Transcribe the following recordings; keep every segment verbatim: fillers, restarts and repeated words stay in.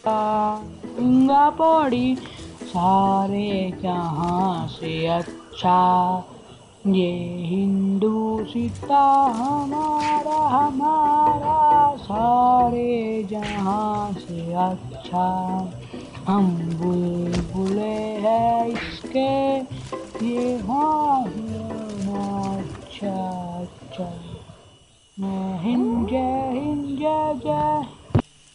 गंगा पड़ी सारे जहां से अच्छा, ये हिंदू सीता हमारा हमारा सारे जहां से अच्छा। हम बुलबुले हैं इसके, ये हाँ हाँ, अच्छा अच्छा। जय हिंद जय हिंद जय जय।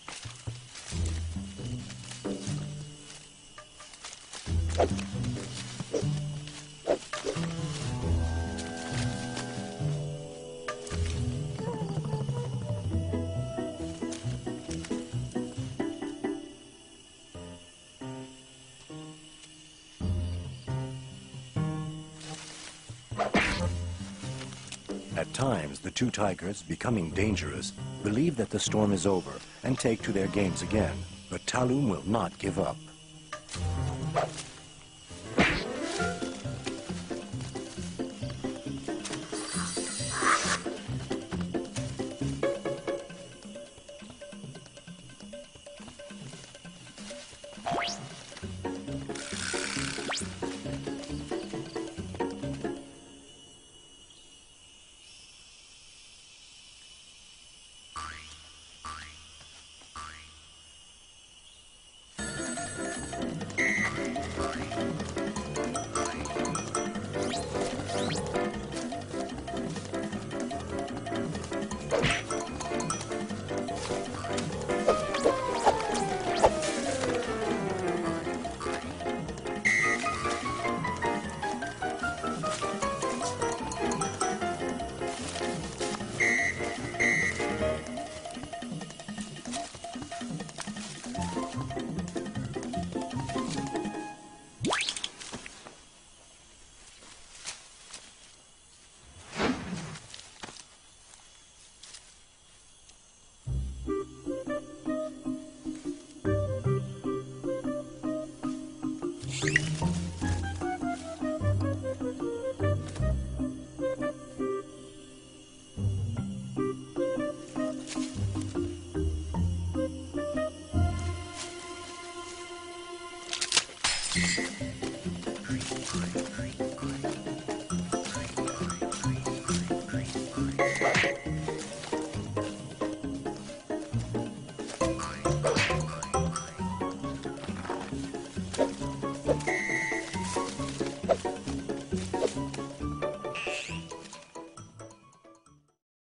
At times, the two tigers, becoming dangerous, believe that the storm is over and take to their games again. But Talum will not give up.